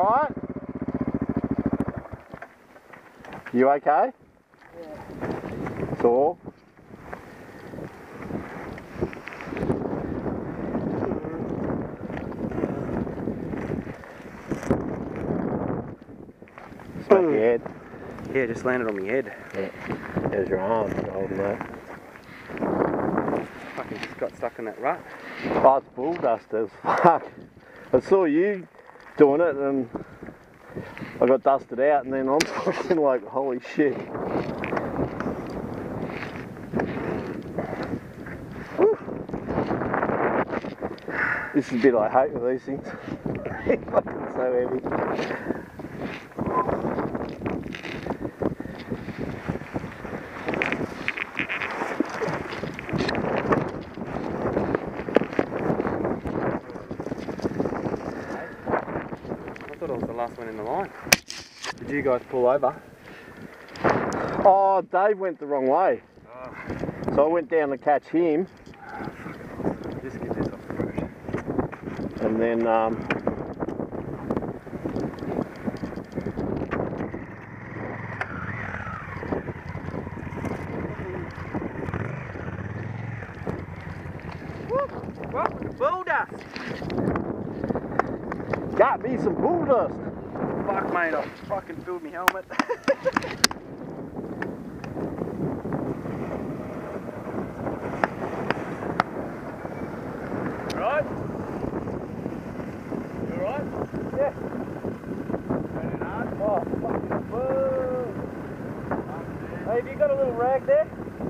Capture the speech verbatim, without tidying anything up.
alright? You okay? Yeah. Sore? Smack your head. Yeah, just landed on my head. Yeah. There's your arm holding that. Fucking just got stuck in that rut. Oh, it's bull dust as fuck. I saw you doing it and I got dusted out and then I'm fucking like, holy shit. Whew. This is a bit I hate with these things. It's fucking so heavy. I thought I was the last one in the line. Did you guys pull over? Oh, Dave went the wrong way. Oh. So I went down to catch him. Just get this off the road. And then, um, Welcome to Bull Dust. got me some bull dust. Fuck mate, I fucking filled my helmet. Alright? You alright? Yeah. Raining hard? Oh, fucking boo. Hey, have you got a little rag there?